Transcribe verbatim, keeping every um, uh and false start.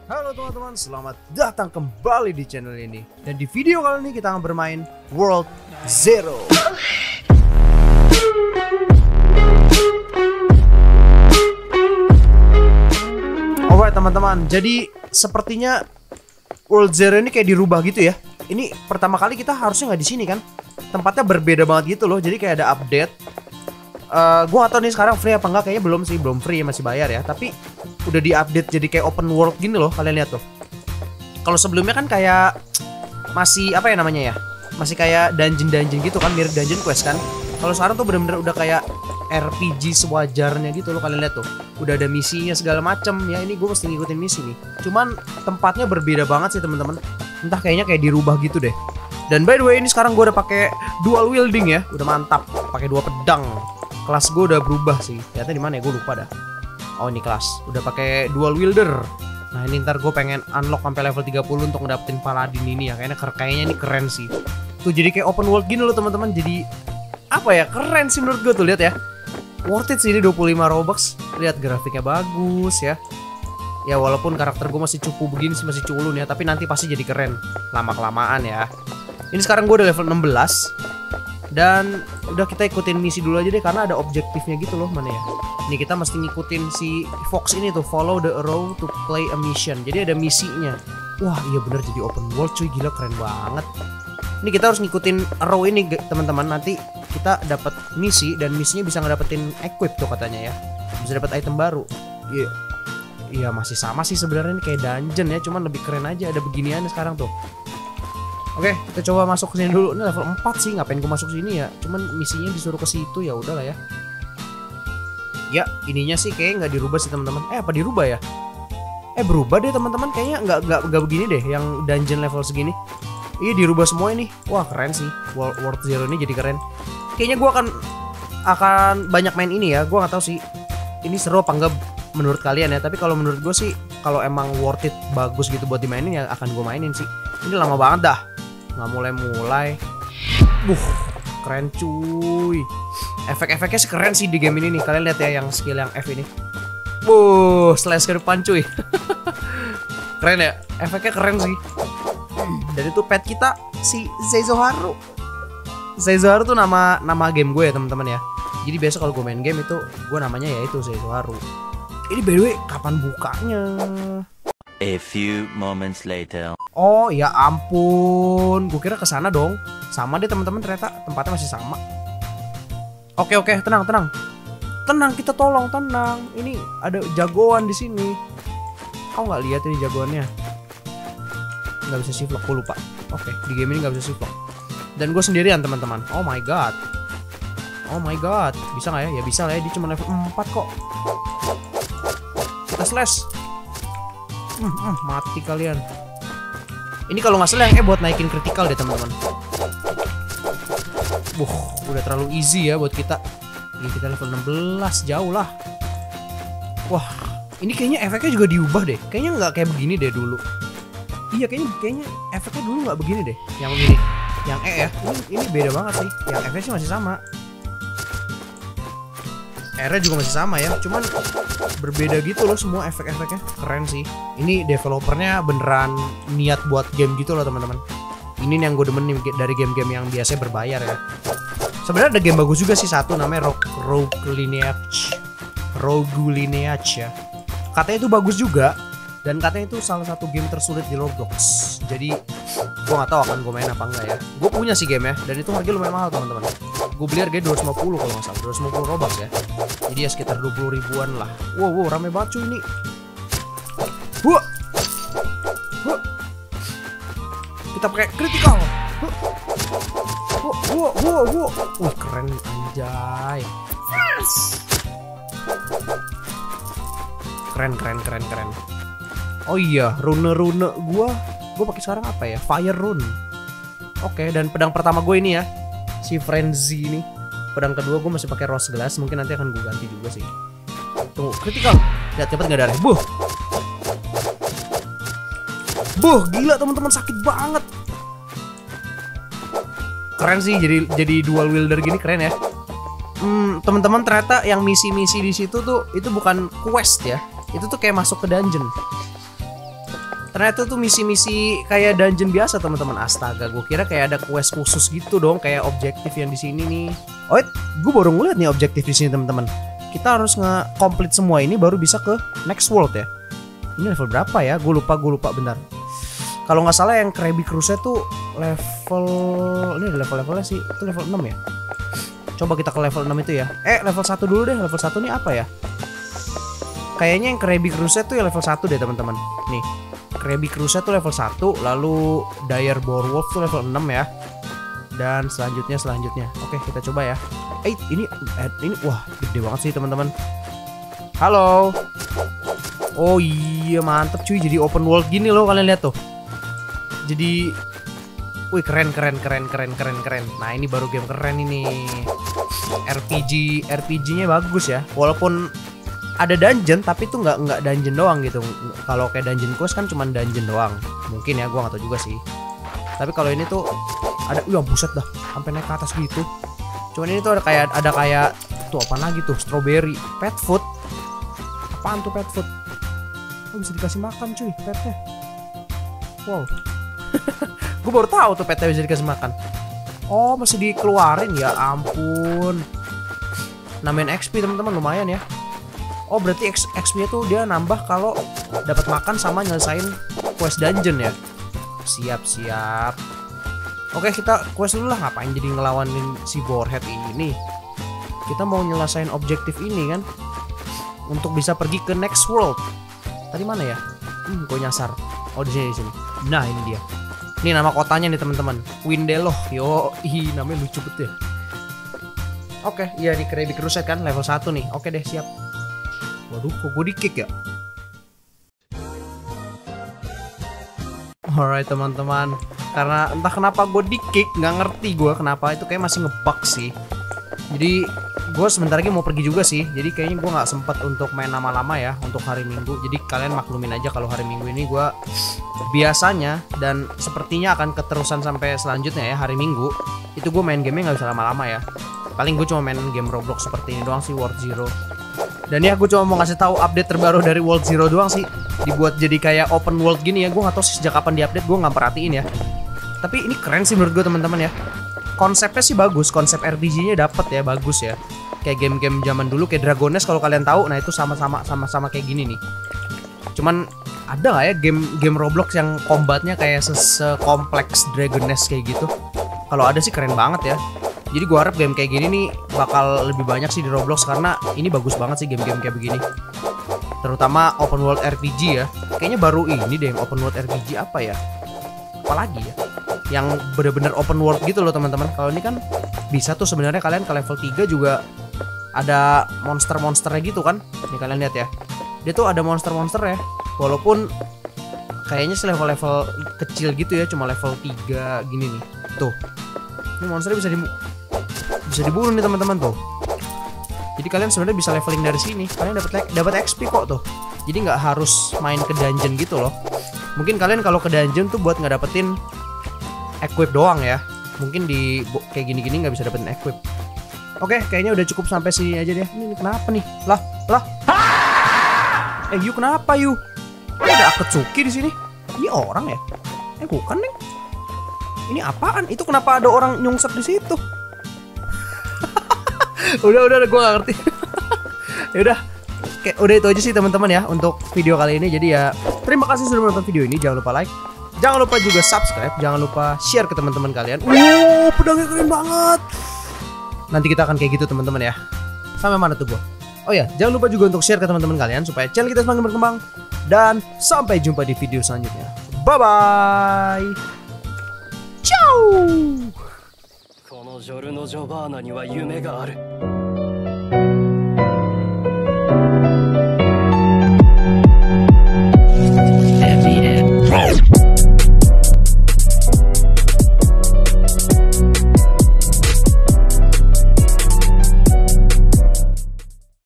Halo teman-teman, selamat datang kembali di channel ini. Dan di video kali ini kita akan bermain World Zero. Alright teman-teman, jadi sepertinya World Zero ini kayak dirubah gitu ya. Ini pertama kali kita harusnya nggak di sini kan? Tempatnya berbeda banget gitu loh. Jadi kayak ada update. Uh, gue gak tau nih sekarang free apa enggak, kayaknya belum sih, belum free, masih bayar ya. Tapi udah di-update jadi kayak open world gini loh, kalian lihat tuh. Kalau sebelumnya kan kayak masih apa ya namanya ya? Masih kayak dungeon-dungeon gitu kan, mirip dungeon quest kan. Kalau sekarang tuh bener-bener udah kayak R P G sewajarnya gitu loh, kalian lihat tuh. Udah ada misinya segala macem ya. Ini gue mesti ngikutin misi nih. Cuman tempatnya berbeda banget sih teman-teman. Entah kayaknya kayak dirubah gitu deh. Dan by the way ini sekarang gue udah pakai dual wielding ya, udah mantap. Pakai dua pedang. Kelas gue udah berubah sih. Ternyata di mana ya? Gue lupa dah. Oh ini kelas. Udah pakai dual wielder. Nah ini ntar gue pengen unlock sampai level tiga puluh untuk ngedapetin paladin ini ya. Kayaknya kayaknya ini keren sih. Tuh jadi kayak open world gini loh teman-teman. Jadi apa ya? Keren sih menurut gue tuh, lihat ya. Worth it sih ini dua puluh lima Robux. Lihat grafiknya bagus ya. Ya walaupun karakter gue masih cupu begini sih, masih culun ya, tapi nanti pasti jadi keren lama-kelamaan ya. Ini sekarang gue udah level enam belas. Dan udah kita ikutin misi dulu aja deh, karena ada objektifnya gitu loh. Mana ya? Ini kita mesti ngikutin si Fox ini tuh, follow the arrow to play a mission. Jadi ada misinya. Wah iya bener, jadi open world cuy, gila keren banget. Ini kita harus ngikutin arrow ini teman-teman. Nanti kita dapat misi dan misinya bisa ngedapetin equip tuh katanya ya. Bisa dapat item baru. Iya. Yeah. Iya masih sama sih sebenarnya, ini kayak dungeon ya, cuman lebih keren aja, ada beginian sekarang tuh. Oke, kita coba masuk ke sini dulu. Ini level empat sih, ngapain gue masuk sini ya? Cuman misinya disuruh ke situ, ya udahlah ya. Ya, ininya sih kayak nggak dirubah sih teman-teman. Eh, apa dirubah ya? Eh, berubah deh teman-teman. Kayaknya nggak nggak nggak begini deh, yang dungeon level segini. Iya, dirubah semua ini. Wah, keren sih. World, World Zero ini jadi keren. Kayaknya gue akan akan banyak main ini ya. Gue nggak tahu sih ini seru apa enggak menurut kalian ya. Tapi kalau menurut gue sih, kalau emang worth it, bagus gitu buat dimainin ya akan gue mainin sih. Ini lama banget dah. Nggak mulai-mulai. Buh, keren cuy. Efek-efeknya sih keren sih di game ini nih. Kalian lihat ya yang skill yang F ini. Buh, slash ke depan cuy. Keren ya, efeknya keren sih. Dan itu pet kita si Zeizoharu. Zeizoharu tuh nama nama game gue ya teman-teman ya. Jadi biasa kalau gue main game itu gue namanya ya itu Zeizoharu. Ini by the way kapan bukanya? A few moments later. Oh ya ampun, gue kira kesana dong. Sama deh teman-teman, ternyata tempatnya masih sama. Oke oke, tenang tenang, tenang kita tolong tenang. Ini ada jagoan di sini. Kau nggak lihat ini jagoannya? Nggak bisa shiflock, gue lupa. Oke, di game ini nggak bisa shiflock. Dan gue sendirian teman-teman. Oh my god, oh my god, bisa nggak ya? Ya bisa lah ya, dia cuma level empat kok. Kita slash. Hmm, hmm, mati kalian. Ini kalau nggak salah yang eh buat naikin critical deh teman-teman. Buh, udah terlalu easy ya buat kita. Ini kita level enam belas, jauh lah. Wah, ini kayaknya efeknya juga diubah deh. Kayaknya nggak kayak begini deh dulu. Iya kayaknya kayaknya efeknya dulu nggak begini deh. Yang ini, yang E ya. Ini, ini beda banget sih. Yang F sih masih sama. R-nya juga masih sama ya. Cuman berbeda gitu loh semua efek-efeknya. Keren sih. Ini developernya beneran niat buat game gitu loh teman-teman. Ini nih yang gue demen nih dari game-game yang biasanya berbayar ya. Sebenarnya ada game bagus juga sih, satu namanya Rogue, Rogue Lineage. Rogue Lineage ya. Katanya itu bagus juga. Dan katanya itu salah satu game tersulit di Roblox. Jadi gue gak tahu akan gue main apa enggak ya. Gue punya sih game ya. Dan itu harganya lumayan mahal teman-teman. Gue beli harganya dua ratus lima puluh kalau nggak salah, dua ratus lima puluh Robux ya. Jadi ya sekitar dua puluh ribuan lah. Wow, wow, rame banget cuy ini. Wah, wah. Kita pakai critical. Wah, wah, wah, wah. Wih keren anjay. Keren, keren, keren, keren. Oh iya, rune-rune gue, gue pakai sekarang apa ya? Fire rune. Oke, dan pedang pertama gue ini ya. Si Frenzy ini. Pedang kedua gue masih pakai rose glass, mungkin nanti akan gue ganti juga sih. Tunggu, critical. Lihat cepet nggak darah. Buh. Buh, gila teman-teman, sakit banget. Keren sih jadi jadi dual wielder gini, keren ya. Hmm, teman-teman ternyata yang misi-misi di situ tuh itu bukan quest ya. Itu tuh kayak masuk ke dungeon. Ternyata tuh misi-misi kayak dungeon biasa teman-teman. Astaga, gue kira kayak ada quest khusus gitu dong, kayak objektif yang di sini nih. Oh, gue baru ngeliat nih objektif di sini teman-teman. Kita harus nge-complete semua ini baru bisa ke next world ya. Ini level berapa ya? Gue lupa, gue lupa bentar. Kalau nggak salah yang Krabby Cruise tuh level, ini level-levelnya sih, itu level enam ya. Coba kita ke level enam itu ya. Eh, level satu dulu deh. Level satu nih apa ya? Kayaknya yang Krabby Cruise tuh ya level satu deh teman-teman. Nih. Krabby Cruise tuh level satu, lalu Dire Boarwolf tuh level enam ya. Dan selanjutnya selanjutnya. Oke, kita coba ya. Eh, ini eh, ini wah, gede banget sih teman-teman. Halo. Oh iya, mantep cuy. Jadi open world gini loh, kalian lihat tuh. Jadi wih, keren keren keren keren keren keren. Nah, ini baru game keren ini. R P G R P G-nya bagus ya. Walaupun ada dungeon tapi tuh nggak nggak dungeon doang gitu. Kalau kayak dungeon quest kan cuman dungeon doang. Mungkin ya, gua nggak tahu juga sih. Tapi kalau ini tuh ada, ya buset dah, sampai naik ke atas gitu. Cuman ini tuh ada kayak ada kayak tuh apa lagi tuh, strawberry, pet food. Apaan tuh pet food? Oh, bisa dikasih makan cuy petnya. Wow. Gue baru tahu tuh petnya bisa dikasih makan. Oh, masih dikeluarin ya ampun. Nambahin X P teman-teman, lumayan ya. Oh, berarti X P-nya tuh dia nambah kalau dapat makan sama nyelesain quest dungeon ya. Siap, siap. Oke, kita quest dulu lah. Ngapain jadi ngelawanin si Boarhead ini? Kita mau nyelesain objektif ini kan, untuk bisa pergi ke next world. Tadi mana ya? Hmm, gue nyasar. Oh, di sini, di sini. Nah, ini dia. Ini nama kotanya nih teman-teman. Windeloh. Yo, ih, namanya lucu betul ya. Oke, iya di Krabby Cruise kan level satu nih. Oke deh, siap. Waduh, kok gue di-kick ya? Alright teman-teman, karena entah kenapa gue di-kick, nggak ngerti gue kenapa, itu kayak masih ngebug sih. Jadi gue sebentar lagi mau pergi juga sih. Jadi kayaknya gue nggak sempet untuk main lama-lama ya untuk hari Minggu. Jadi kalian maklumin aja kalau hari Minggu ini gue biasanya dan sepertinya akan keterusan sampai selanjutnya ya, hari Minggu itu gue main gamenya nggak bisa lama-lama ya. Paling gue cuma main game Roblox seperti ini doang sih, World Zero. Dan ya, gue cuma mau ngasih tahu update terbaru dari World Zero doang sih. Dibuat jadi kayak open world gini ya. Gue nggak tahu sih sejak kapan diupdate, gue nggak perhatiin ya. Tapi ini keren sih menurut gue teman-teman ya. Konsepnya sih bagus, konsep R P G-nya dapet ya, bagus ya. Kayak game-game zaman dulu kayak Dragon Nest kalau kalian tahu. Nah, itu sama-sama sama-sama kayak gini nih. Cuman ada nggak ya game-game Roblox yang combatnya kayak sekompleks Dragon Nest kayak gitu? Kalau ada sih keren banget ya. Jadi gue harap game kayak gini nih bakal lebih banyak sih di Roblox, karena ini bagus banget sih game-game kayak begini. Terutama open world R P G ya. Kayaknya baru ini deh yang open world R P G, apa ya? Apalagi ya? Yang bener-bener open world gitu loh teman-teman. Kalau ini kan bisa tuh sebenarnya kalian ke level tiga juga ada monster-monsternya gitu kan. Nih kalian lihat ya. Dia tuh ada monster-monster ya. Walaupun kayaknya sih level-level kecil gitu ya, cuma level tiga gini nih. Tuh. Ini monsternya bisa di bisa dibunuh nih teman-teman tuh. Jadi kalian sebenarnya bisa leveling dari sini. Kalian dapat dapat X P kok tuh. Jadi nggak harus main ke dungeon gitu loh. Mungkin kalian kalau ke dungeon tuh buat nggak dapetin equip doang ya. Mungkin di kayak gini-gini nggak bisa dapetin equip. Oke, kayaknya udah cukup sampai sini aja deh. Ini, ini kenapa nih? Lah, lah. Eh, Yu kenapa Yu? Ini ada Akatsuki di sini. Ini orang ya? Eh, bukan nih. Ini apaan? Itu kenapa ada orang nyungsep di situ? udah, udah, udah, gue gak ngerti. Ya udah, kayak udah itu aja sih teman-teman ya untuk video kali ini. Jadi ya, terima kasih sudah menonton video ini. Jangan lupa like, jangan lupa juga subscribe, jangan lupa share ke teman-teman kalian. Wow, pedangnya keren banget. Nanti kita akan kayak gitu teman-teman ya. Sampai mana tuh gue? Oh ya, jangan lupa juga untuk share ke teman-teman kalian supaya channel kita semakin berkembang. Dan sampai jumpa di video selanjutnya. Bye bye. Ciao. このジョルノ・ジョバーナには夢がある。